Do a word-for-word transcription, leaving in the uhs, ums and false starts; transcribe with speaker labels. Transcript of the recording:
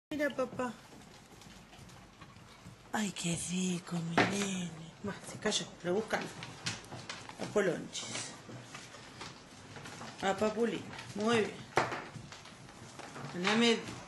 Speaker 1: Mira, papá. Ay, qué rico, mi nene. Bueno, se cayó, pero búscalo. A Polonchis. A Papulina. Muy bien. Poneme